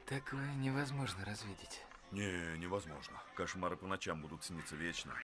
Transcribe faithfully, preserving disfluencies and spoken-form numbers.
Такое невозможно развидеть. Не, невозможно. Кошмары по ночам будут сниться вечно.